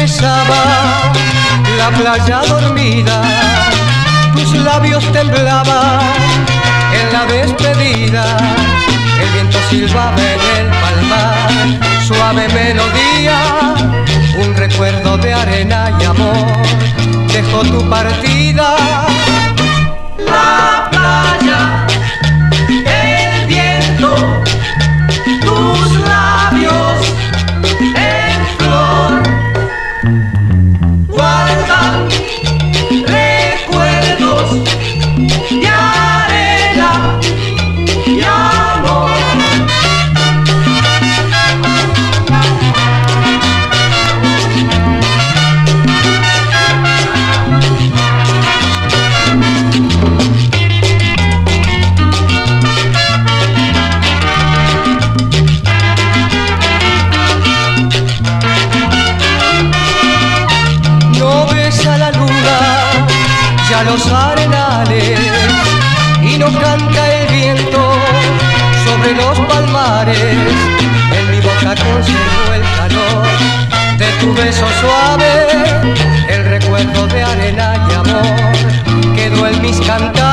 besaba la playa dormida, tus labios temblaban en la despedida, el viento silbaba en el palmar, suave melodía, un recuerdo de arena y amor, dejó tu partida. La playa, el viento, tus labios en flor, guardan recuerdos de arena y amor. A los arenales y no canta el viento sobre los palmares, en mi boca conservo el calor de tu beso suave, el recuerdo de arena y amor quedó en mis cantares.